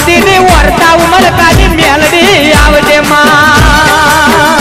भक्ति ने वर्ता उमर काली मेलडी आवजे मां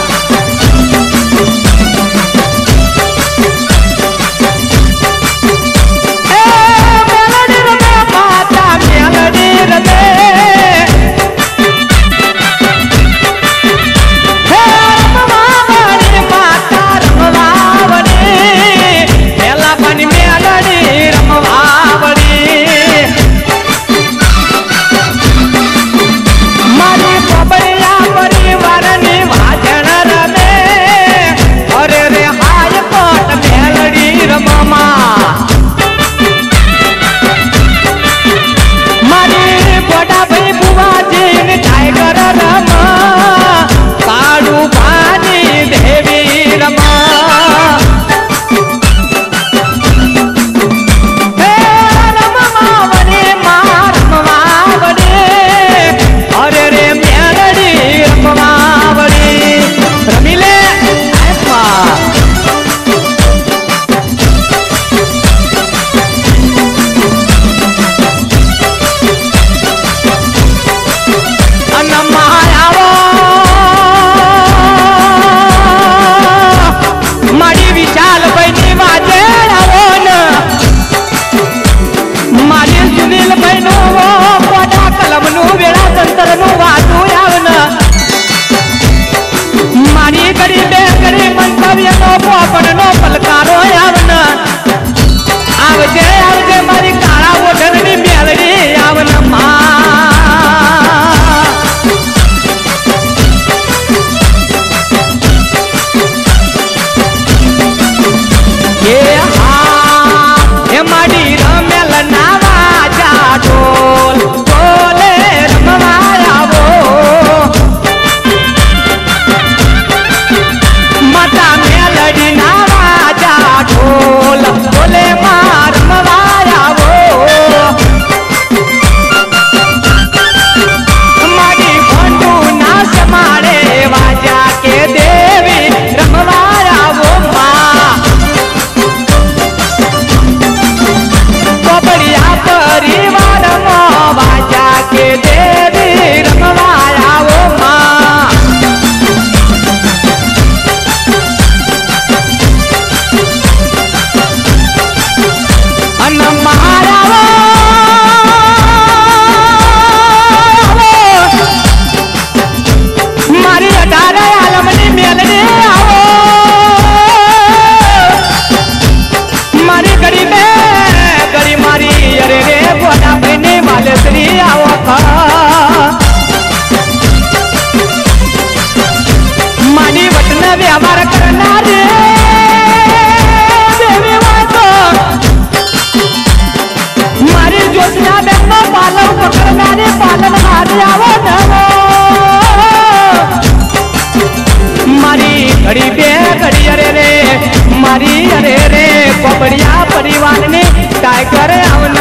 घड़ी बे घड़ी अरे रे मारी अरे रे कोबड़िया परिवार ने टाइगर आवन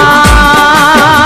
मां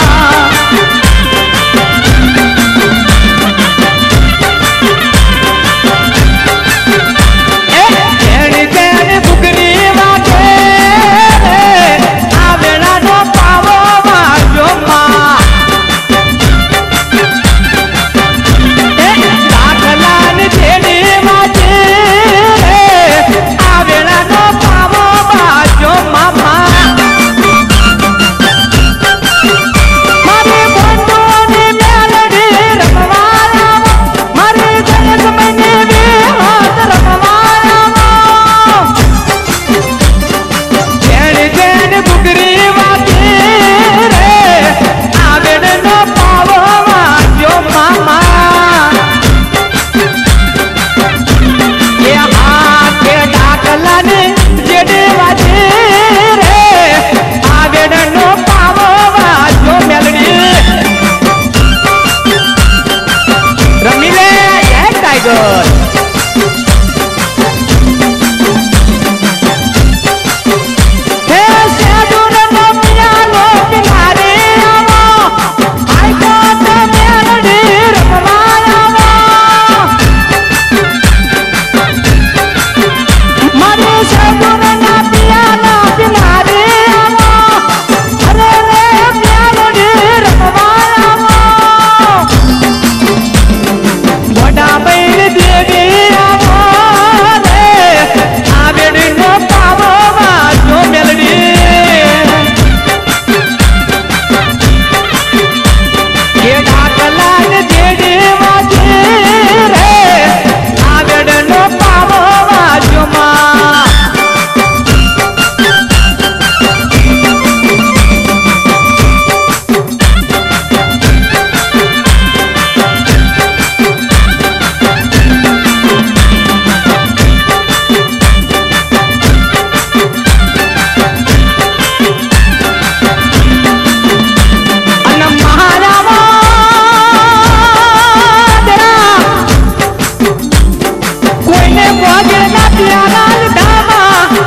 भोगेला प्याला धामा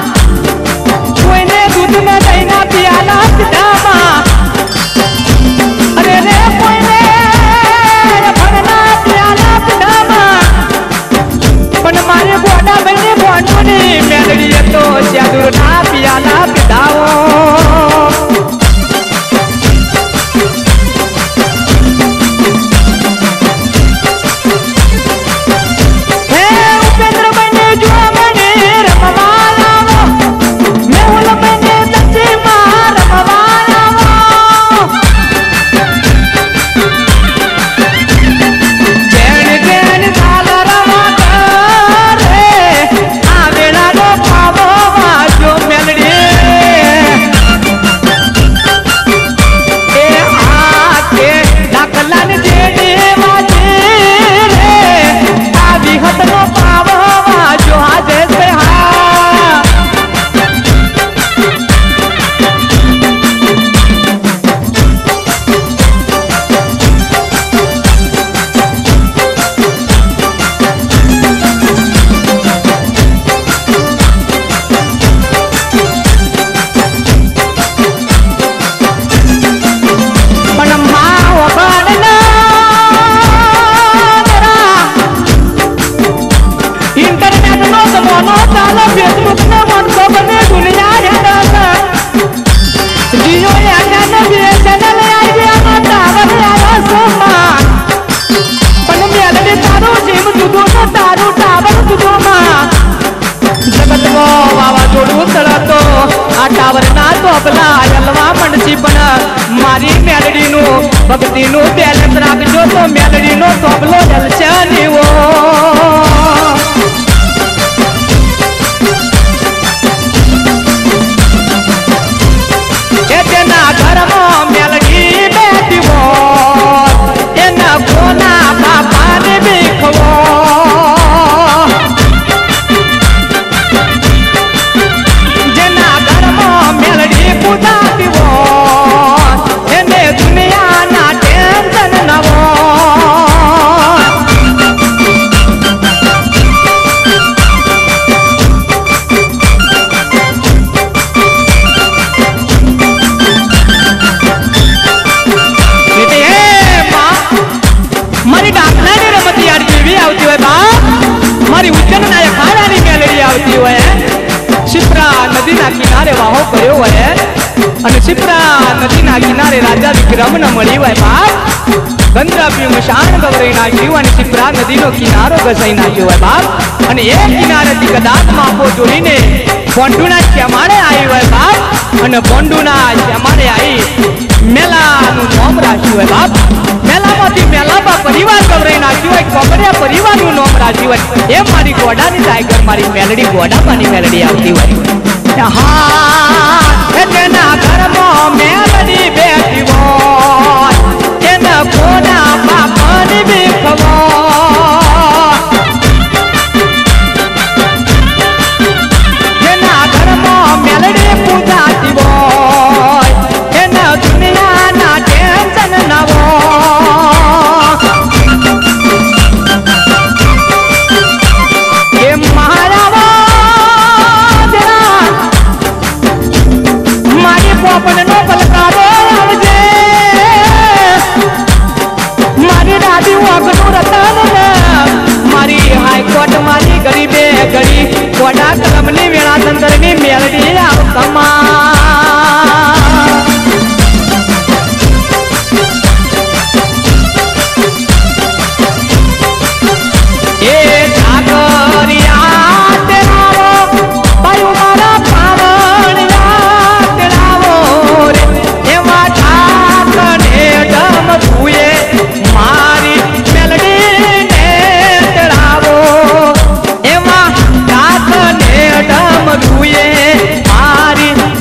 कोઈને दूध में दहीना प्याला धामा अरे रे कोઈને भरना प्याला धामा पण मारे गोडा बने बोंडूनी मेलड़ी तो जादूना प्याला पिदाओ मारी मेलड़ी नु भक्ति नु बैलेंस राखजो तो मेलड़ी नो तबलो जलचनी वो एतना घर में मेलड़ी बैठी वो एना कोना बाबा ने बिखवो जना घर में मेलड़ी पूजाती वो दुनिया ना टेंशन न वो मारी डाकना ने रमती यार भी आवती है बाप मारी उज्जैन ना खाना नहीं मेलड़ी आवती है शिप्रा नदी ना किनारे वाहो कयो है અને શિપ્રા નદીના કિનારે રાજા વિક્રમને મળી હોય બાપ ગંદ્રાપી મશાન ગવરાઈ નાખ્યું અને શિપ્રા નદીનો કિનારો ઘસાઈ નાખ્યો હોય બાપ અને એ કિનારેથી કદાચ માપો જોડીને બોંડુના શ્યામાળે આવી હોય બાપ અને બોંડુના શ્યામાળે આવી મેલાનું નામ રાખ્યું હોય બાપ મેલામાંથી મેલાબા પરિવાર ગવરાઈ નાખ્યું હોય કોમરિયા પરિવારનું નામ રાખ્યું હોય એ મારી ગોડાની ટાઈગર મારી મેલડી ગોડામાંની મેલડી આવતી હોય હા एतना घर में मेलड़ी बैठी वो एना कोना बाबा ने बिखवो एना घर में मेलड़ी पूजाती वो एना दुनिया ना टेंशन न वो ये महारावा पोपन नो पलकारो आवजे मारी दादी वगनु रतन मारी हाई कोर्ट मारी गरीबे गरी कोडा कलमनी वेळा संदरनी मेलडी आव कमा ए जागरिया तेरारो पायो मारा पावन मारी मेलड़ी ने तड़ावो एवा डाक ने डम रुए मारी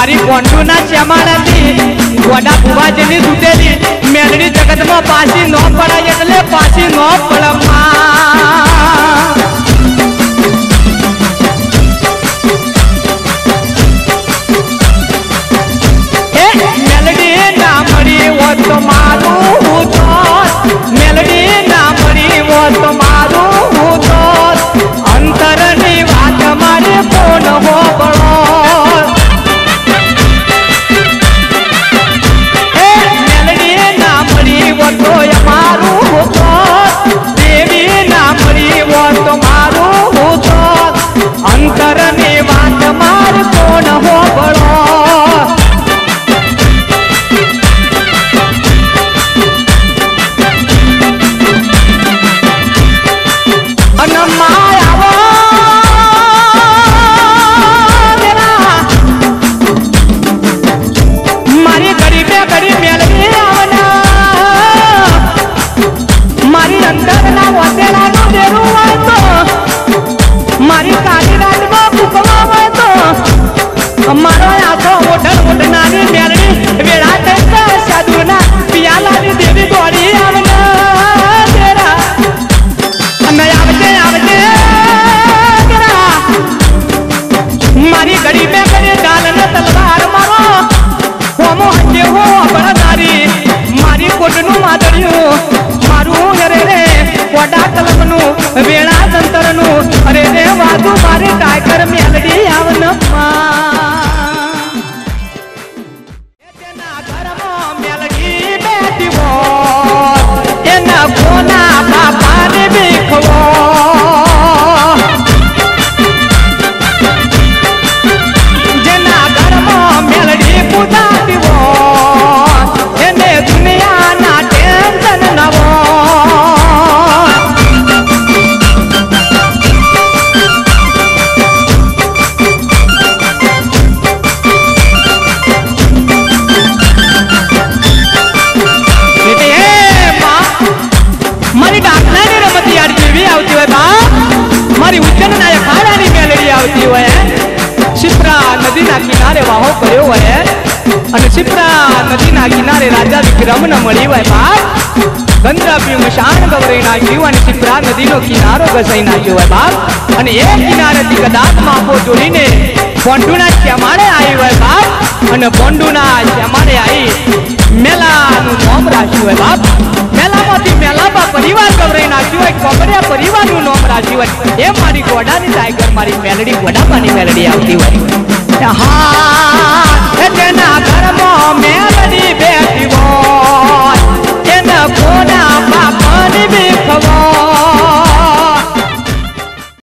मारी पोंडू ना श्यामाड़ा थी गोडा बुवा जनी सुतेली मेलडी जगत में पासी नो पड़ा એટલે पासी नो पड़मा मेलडी ना मरी वो तो मारू तो मेलडी ना मरी वो तो मारू तो अंतर नी बात मारे कोण हो बड़ो मेलडी ना मरी वो तो मारू तो देवी ना मरी वो तो मारू तो अंतर नी बात मारे कोण हो बड़ो मारी काली रात में कुकमा में तो हमारा आंखों उठन उठनानी मेलडी वेड़ा तेरा साधुना पियाला दी देवी गोरी आवना तेरा मैं आवते आवते तेरा मारी गड़ी में करे डालना तलवार मारो होमो हंजे हो बड़ा नारी मारी कोटनु मादरियो मारू रे रे वडा कलमनु वेड़ा संतरनु अरे देवा तू मारे टाइगर मेलडी आवन एना घरमो मेलडी बेटी वो एना कोना बापा ने बिखवो जेना घरमो मेलडी पुजाती वो एने दुनिया ना टेंशन नवो नदी ना किनारे वाहो कर्यो है અને શિપ્રા નદીના કિનારે રાજા વિક્રમને મળી હોય બાપ ગંધર્વ શાન ગવરાઈ નાખ્યું અને શિપ્રા નદીનો કિનારો ઘસાઈ નાખ્યો હોય બાપ અને એ કિનારેથી કદાચ માપો જોડીને પોંડુના શ્યામાળે આવી હોય બાપ અને પોંડુના શ્યામાળે આવી મેલાનું નામ રાખ્યું હોય બાપ મેલામાંથી મેલાબા પરિવાર ગવરાઈ નાખ્યું હોય કોમડિયા પરિવારનું નામ રાખ્યું હોય એ મારી ગોડાની ટાઈગર મારી મેલડી ગોડામાની મેલડી આવતી હોય હા તેના